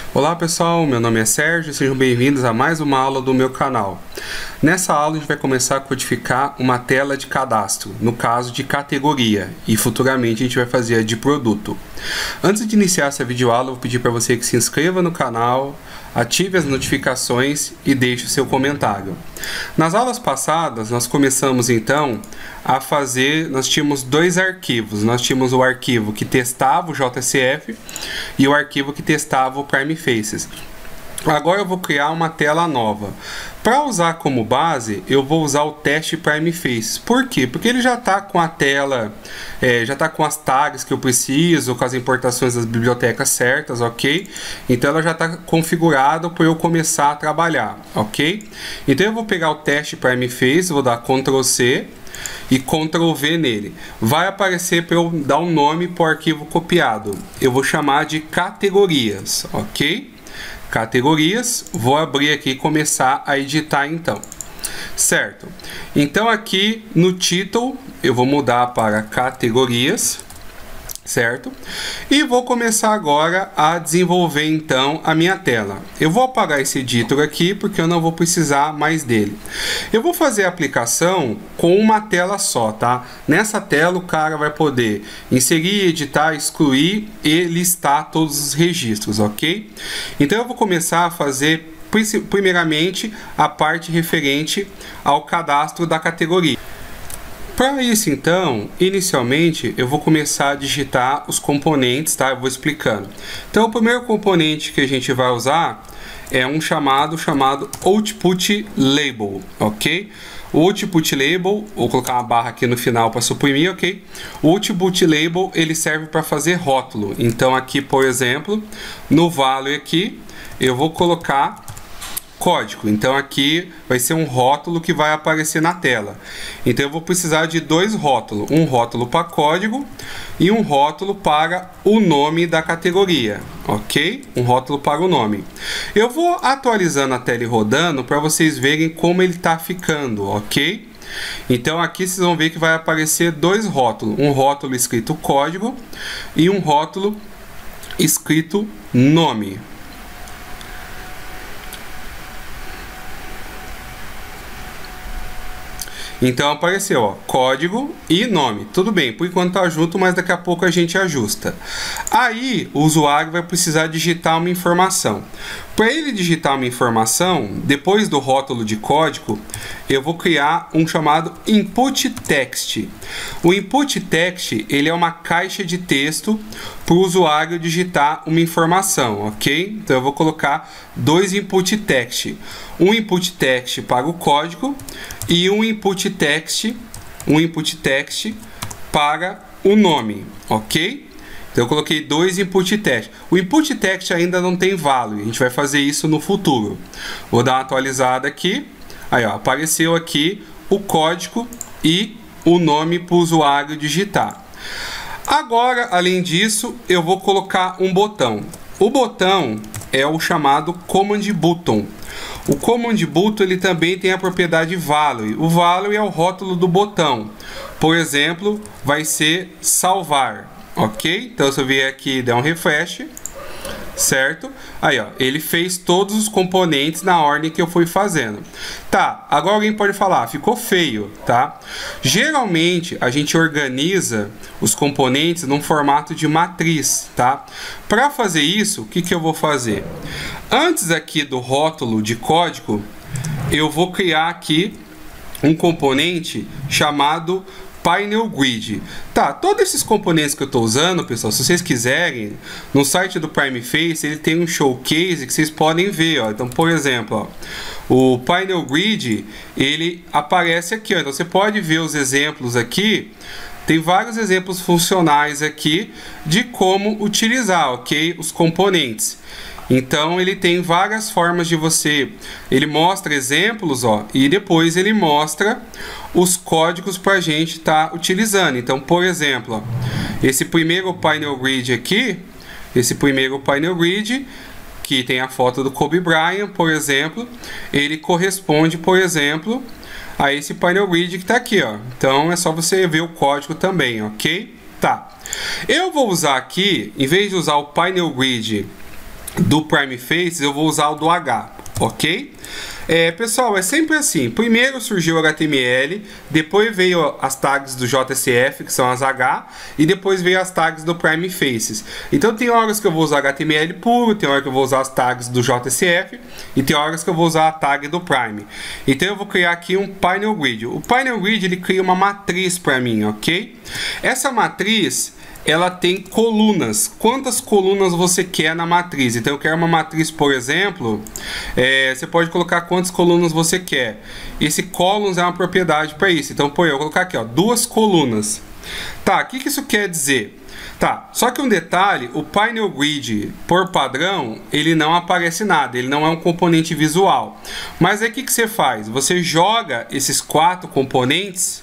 Olá pessoal, meu nome é Sérgio e sejam bem-vindos a mais uma aula do meu canal. Nessa aula a gente vai começar a codificar uma tela de cadastro, no caso de categoria, e futuramente a gente vai fazer a de produto. Antes de iniciar essa videoaula, eu vou pedir para você que se inscreva no canal, ative as notificações e deixe o seu comentário. Nas aulas passadas, nós começamos então a fazer, nós tínhamos dois arquivos. Nós tínhamos o arquivo que testava o JCF e o arquivo que testava o PrimeFaces. Agora eu vou criar uma tela nova. Para usar como base, eu vou usar o teste PrimeFaces. Por quê? Porque ele já está com a tela, já está com as tags que eu preciso, com as importações das bibliotecas certas, ok? Então ela já está configurada para eu começar a trabalhar, ok? Então eu vou pegar o teste PrimeFaces, vou dar Ctrl+C e Ctrl+V nele. Vai aparecer para eu dar um nome para o arquivo copiado. Eu vou chamar de categorias, ok? Categorias, vou abrir aqui e começar a editar então, certo? Então aqui no título eu vou mudar para categorias, certo? E vou começar agora a desenvolver então a minha tela. Eu vou apagar esse editor aqui porque eu não vou precisar mais dele. Eu vou fazer a aplicação com uma tela só, tá? Nessa tela o cara vai poder inserir, editar, excluir e listar todos os registros, ok? Então eu vou começar a fazer primeiramente a parte referente ao cadastro da categoria. Para isso, então, inicialmente, eu vou começar a digitar os componentes, tá? Eu vou explicando. Então, o primeiro componente que a gente vai usar é um chamado Output Label, ok? O Output Label, vou colocar uma barra aqui no final para suprimir, ok? O Output Label, ele serve para fazer rótulo. Então, aqui, por exemplo, no value aqui, eu vou colocar código. Então aqui vai ser um rótulo que vai aparecer na tela. Então eu vou precisar de dois rótulos, um rótulo para código e um rótulo para o nome da categoria, ok? Um rótulo para o nome. Eu vou atualizando a tela e rodando para vocês verem como ele está ficando, ok? Então aqui vocês vão ver que vai aparecer dois rótulos, um rótulo escrito código e um rótulo escrito nome. Então apareceu, ó, código e nome. Tudo bem, por enquanto tá junto, mas daqui a pouco a gente ajusta. Aí o usuário vai precisar digitar uma informação. Para ele digitar uma informação, depois do rótulo de código, eu vou criar um chamado Input Text. O Input Text, ele é uma caixa de texto para o usuário digitar uma informação, ok? Então eu vou colocar dois Input Text. Um Input Text para o código e um Input Text para o nome, ok? Então eu coloquei dois Input Text. O Input Text ainda não tem value, a gente vai fazer isso no futuro. Vou dar uma atualizada aqui. Aí, ó, apareceu aqui o código e o nome para o usuário digitar. Agora, além disso, eu vou colocar um botão. O botão é o chamado Command Button. O Command Button ele também tem a propriedade value. O value é o rótulo do botão. Por exemplo, vai ser salvar, ok? Então se eu vier aqui e der um refresh, certo? Aí, ó, ele fez todos os componentes na ordem que eu fui fazendo. Tá, agora alguém pode falar, ficou feio, tá? Geralmente, a gente organiza os componentes num formato de matriz, tá? Para fazer isso, o que que eu vou fazer? Antes aqui do rótulo de código, eu vou criar aqui um componente chamado Painel Grid. Tá, todos esses componentes que eu estou usando, pessoal, se vocês quiserem, no site do PrimeFaces ele tem um showcase que vocês podem ver, ó. Então, por exemplo, ó, o Painel Grid, ele aparece aqui, ó. Então você pode ver os exemplos aqui. Tem vários exemplos funcionais aqui de como utilizar, ok? Os componentes. Então ele tem várias formas de você, ele mostra exemplos, ó, e depois ele mostra os códigos para a gente estar utilizando. Então, por exemplo, ó, esse primeiro Painel Grid aqui, que tem a foto do Kobe Bryant, por exemplo, ele corresponde, por exemplo, a esse Painel Grid que está aqui, ó. Então é só você ver o código também, ok? Tá. Eu vou usar aqui, em vez de usar o Painel Grid do Prime Faces, eu vou usar o do H, ok? Pessoal, é sempre assim. Primeiro surgiu o HTML, depois veio as tags do JSF, que são as H, e depois veio as tags do Prime Faces. Então tem horas que eu vou usar HTML puro, tem horas que eu vou usar as tags do JSF, e tem horas que eu vou usar a tag do Prime. Então eu vou criar aqui um Pineal Grid. O Pineal Grid, ele cria uma matriz para mim, ok? Essa matriz, ela tem colunas. Quantas colunas você quer na matriz? Então eu quero uma matriz, por exemplo, você pode colocar quantas colunas você quer. Esse columns é uma propriedade para isso. Então, eu vou colocar aqui, ó, 2 colunas. Tá, o que isso quer dizer? Tá, só que um detalhe, o Pineal Grid, por padrão, ele não aparece nada, ele não é um componente visual. Mas aí o que você faz? Você joga esses 4 componentes,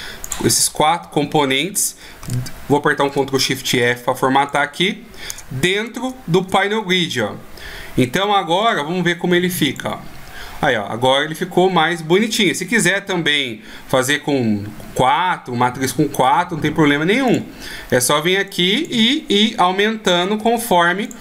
vou apertar um Ctrl Shift F para formatar aqui, dentro do Pineal Grid, ó. Então agora vamos ver como ele fica, ó. Aí, ó, agora ele ficou mais bonitinho. Se quiser também fazer com 4, matriz com 4, não tem problema nenhum. É só vir aqui e ir aumentando conforme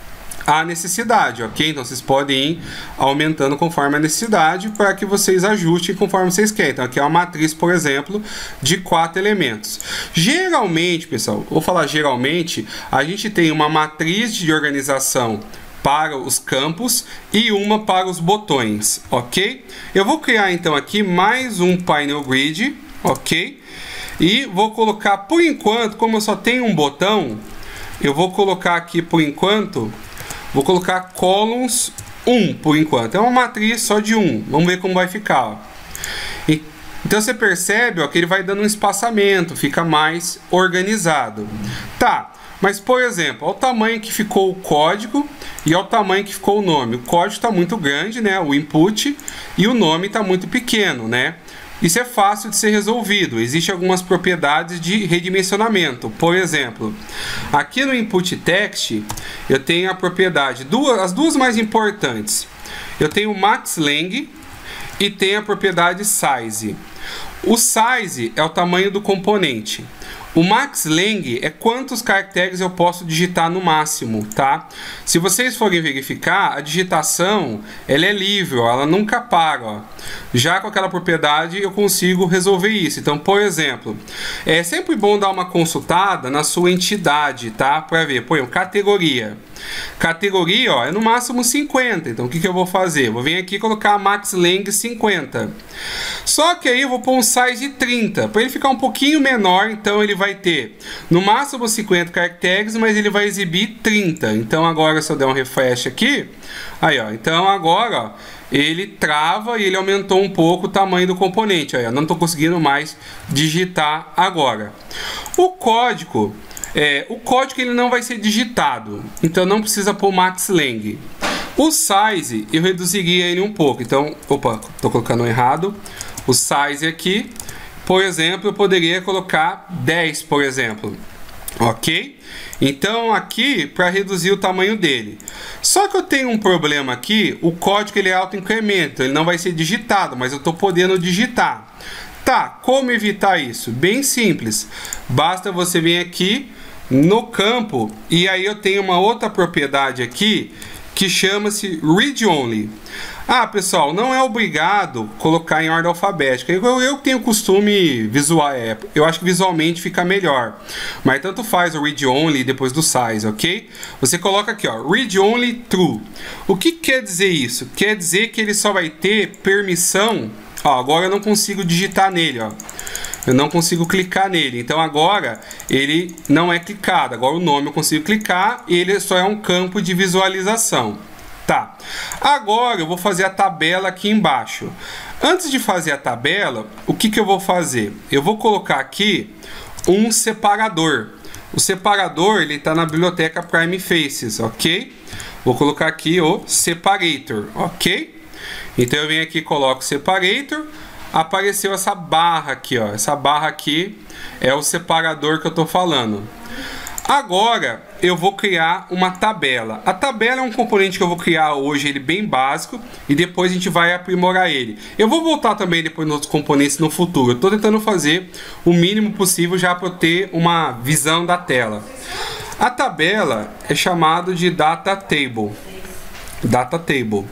a necessidade, ok? Então vocês podem ir aumentando conforme a necessidade para que vocês ajustem conforme vocês querem. Então aqui é uma matriz, por exemplo, de 4 elementos. Geralmente, pessoal, vou falar geralmente, a gente tem uma matriz de organização para os campos e uma para os botões, ok? Eu vou criar então aqui mais um Pineal Grid, ok? E vou colocar, por enquanto, como eu só tenho um botão, eu vou colocar aqui por enquanto, vou colocar columns 1 por enquanto. É uma matriz só de 1. Vamos ver como vai ficar, ó. Então você percebe, ó, que ele vai dando um espaçamento, fica mais organizado. Tá, mas por exemplo, olha o tamanho que ficou o código e olha o tamanho que ficou o nome. O código está muito grande, né, o input, e o nome está muito pequeno, né? Isso é fácil de ser resolvido. Existem algumas propriedades de redimensionamento. Por exemplo, aqui no input text, eu tenho a propriedade, as duas mais importantes. Eu tenho o maxLang e tenho a propriedade size. O size é o tamanho do componente. O maxLang é quantos caracteres eu posso digitar no máximo, tá? Se vocês forem verificar, a digitação, ela é livre, ó, ela nunca para, ó. Já com aquela propriedade eu consigo resolver isso. Então, por exemplo, é sempre bom dar uma consultada na sua entidade, tá? Para ver, por exemplo, categoria. Categoria, ó, é no máximo 50. Então, o que eu vou fazer? Vou vir aqui e colocar maxLang 50. Só que aí eu vou pôr um size 30, para ele ficar um pouquinho menor. Então, ele vai ter no máximo 50 caracteres, mas ele vai exibir 30. Então, agora se eu der um refresh aqui, aí, ó, então agora, ó, ele trava e ele aumentou um pouco o tamanho do componente. Aí, ó, não estou conseguindo mais digitar agora. O código ele não vai ser digitado, então não precisa pôr maxLang. O size eu reduziria ele um pouco. Então, opa, estou colocando errado. O size aqui, por exemplo, eu poderia colocar 10, por exemplo. Ok? Então aqui, para reduzir o tamanho dele. Só que eu tenho um problema aqui, o código ele é auto-incremento, ele não vai ser digitado, mas eu estou podendo digitar. Tá, como evitar isso? Bem simples. Basta você vir aqui no campo e aí eu tenho uma outra propriedade aqui que chama-se Read Only. Ah, pessoal, não é obrigado colocar em ordem alfabética. Eu tenho costume visual, eu acho que visualmente fica melhor. Mas tanto faz o Read Only depois do size, ok? Você coloca aqui, ó, Read Only True. O que quer dizer isso? Quer dizer que ele só vai ter permissão. Ó, agora eu não consigo digitar nele, ó. Eu não consigo clicar nele. Então agora ele não é clicado. Agora o nome eu consigo clicar e ele só é um campo de visualização. Tá. Agora eu vou fazer a tabela aqui embaixo. Antes de fazer a tabela, o que eu vou fazer? Eu vou colocar aqui um separador. O separador ele está na biblioteca Prime Faces, ok? Vou colocar aqui o separator, ok? Então eu venho aqui e coloco separator. Apareceu essa barra aqui, ó. Essa barra aqui é o separador que eu tô falando. Agora eu vou criar uma tabela. A tabela é um componente que eu vou criar hoje, ele bem básico, e depois a gente vai aprimorar ele. Eu vou voltar também depois nos outros componentes no futuro. Eu tô tentando fazer o mínimo possível já para eu ter uma visão da tela. A tabela é chamado de data table. Data table.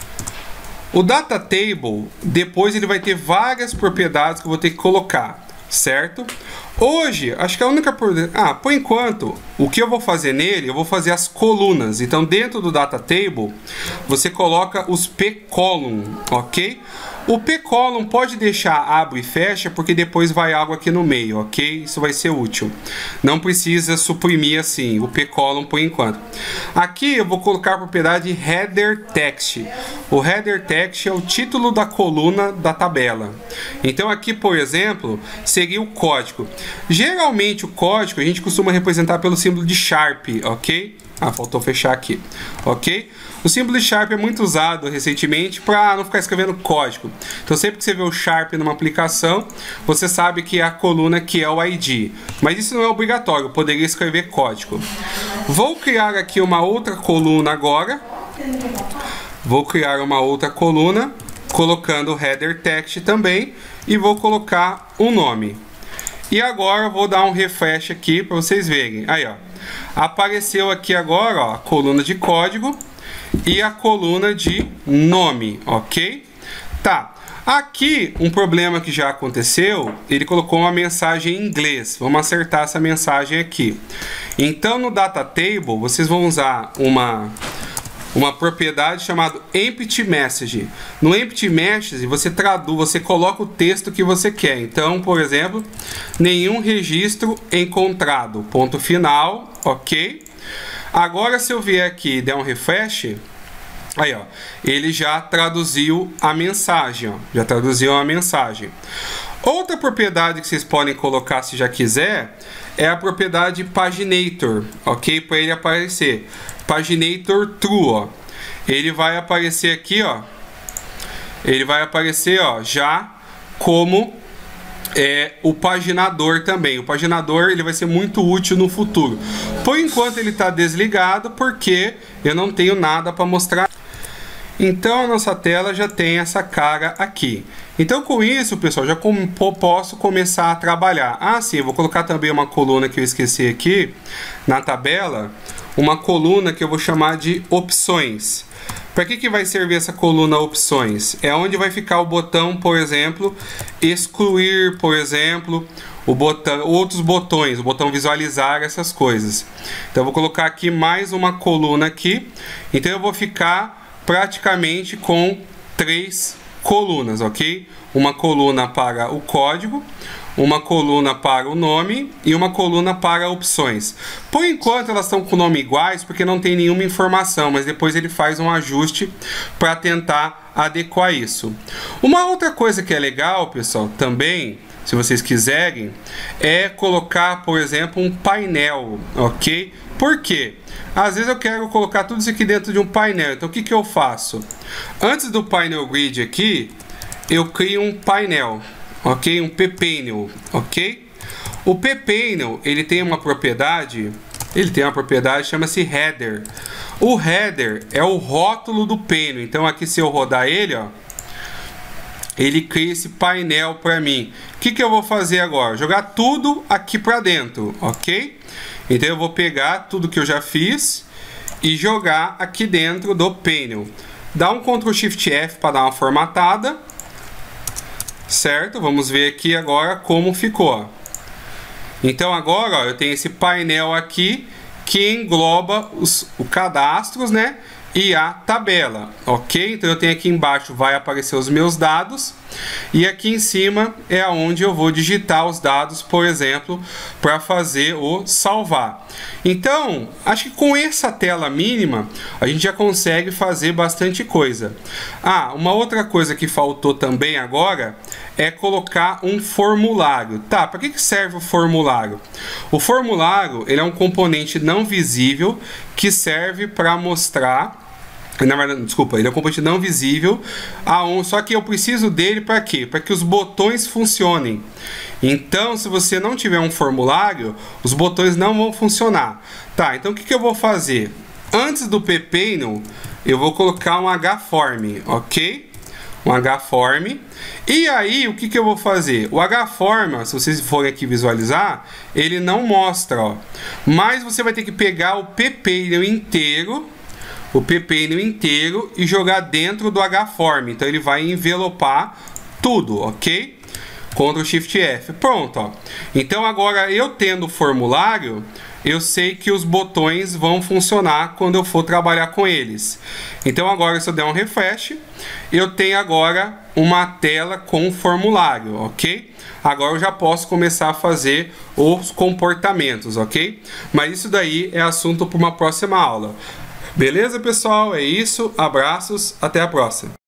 O data table, depois ele vai ter várias propriedades que eu vou ter que colocar, certo? Hoje, acho que a única... por enquanto, o que eu vou fazer nele, eu vou fazer as colunas. Então, dentro do data table, você coloca os p-column, ok? O p-column pode deixar abre e fecha, porque depois vai algo aqui no meio, ok? Isso vai ser útil. Não precisa suprimir assim, o p-column por enquanto. Aqui eu vou colocar a propriedade header text. O header text é o título da coluna da tabela. Então aqui, por exemplo, seria o código. Geralmente o código a gente costuma representar pelo símbolo de Sharp, ok? Faltou fechar aqui, ok? O símbolo de Sharp é muito usado recentemente para não ficar escrevendo código. Então sempre que você vê o Sharp numa aplicação, você sabe que é a coluna que é o ID. Mas isso não é obrigatório, eu poderia escrever código. Vou criar aqui uma outra coluna agora. Vou criar uma outra coluna, colocando o header text também, e vou colocar um nome. E agora eu vou dar um refresh aqui para vocês verem. Aí, ó. Apareceu aqui agora, ó, a coluna de código e a coluna de nome, ok? Tá. Aqui, um problema que já aconteceu, ele colocou uma mensagem em inglês. Vamos acertar essa mensagem aqui. Então, no data table, vocês vão usar uma propriedade chamada empty message. No empty message você traduz, você coloca o texto que você quer. Então, por exemplo, nenhum registro encontrado. Ponto final, ok? Agora, se eu vier aqui e der um refresh, aí, ó, ele já traduziu a mensagem, ó, já traduziu a mensagem. Outra propriedade que vocês podem colocar, se já quiser, é a propriedade paginator, ok? Para ele aparecer. Paginator true, ó. Ele vai aparecer aqui, ó. Ele vai aparecer, ó, já como o paginador também. O paginador ele vai ser muito útil no futuro. Por enquanto ele está desligado porque eu não tenho nada para mostrar. Então a nossa tela já tem essa cara aqui. Então com isso, pessoal, já posso começar a trabalhar. Sim, eu vou colocar também uma coluna que eu esqueci aqui na tabela. Uma coluna que eu vou chamar de opções. Para que vai servir essa coluna opções? É onde vai ficar o botão, por exemplo, excluir, por exemplo, o botão, outros botões, o botão visualizar, essas coisas. Então eu vou colocar aqui mais uma coluna aqui. Então eu vou ficar praticamente com 3 colunas, ok? Uma coluna para o código, uma coluna para o nome e uma coluna para opções. Por enquanto elas estão com o nome iguais porque não tem nenhuma informação, mas depois ele faz um ajuste para tentar adequar isso. Uma outra coisa que é legal, pessoal, também, se vocês quiserem, é colocar, por exemplo, um painel, ok? Por quê? Às vezes eu quero colocar tudo isso aqui dentro de um painel, então o que eu faço? Antes do painel grid aqui, eu crio um painel. Ok? Um p-panel, ok? O p-panel, ele tem uma propriedade, chama-se header. O header é o rótulo do panel. Então aqui se eu rodar ele, ó, ele cria esse painel para mim. O que eu vou fazer agora? Jogar tudo aqui para dentro, ok? Então eu vou pegar tudo que eu já fiz e jogar aqui dentro do panel. Dá um Ctrl Shift F para dar uma formatada. Certo? Vamos ver aqui agora como ficou. Então agora, ó, eu tenho esse painel aqui que engloba os cadastros, né? E a tabela, ok? Então eu tenho aqui embaixo, vai aparecer os meus dados. E aqui em cima é onde eu vou digitar os dados, por exemplo, para fazer o salvar. Então, acho que com essa tela mínima, a gente já consegue fazer bastante coisa. Uma outra coisa que faltou também agora é colocar um formulário. Tá, para que serve o formulário? O formulário, ele é um componente não visível que serve para mostrar... Na verdade, desculpa, ele é um componente não visível, só que eu preciso dele para quê? Para que os botões funcionem. Então, se você não tiver um formulário, os botões não vão funcionar. Tá, então o que eu vou fazer? Antes do p-panel, eu vou colocar um hform, ok? um Hform. E aí, o que que eu vou fazer? O Hform, se vocês forem aqui visualizar, ele não mostra, ó. Mas você vai ter que pegar o ppnum inteiro, e jogar dentro do Hform. Então ele vai envelopar tudo, ok? Ctrl Shift F. Pronto, ó. Então agora eu tendo o formulário, eu sei que os botões vão funcionar quando eu for trabalhar com eles. Então agora, se eu der um refresh, eu tenho agora uma tela com o formulário, ok? Agora eu já posso começar a fazer os comportamentos, ok? Mas isso daí é assunto para uma próxima aula. Beleza, pessoal? É isso. Abraços. Até a próxima.